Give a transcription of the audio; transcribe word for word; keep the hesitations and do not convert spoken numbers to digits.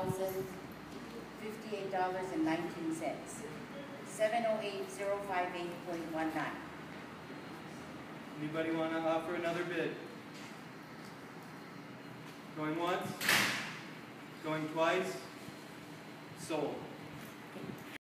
thousand fifty-eight dollars and nineteen cents. seven oh eight zero five eight point one nine. Anybody want to offer another bid? Going once? Going twice? Sold.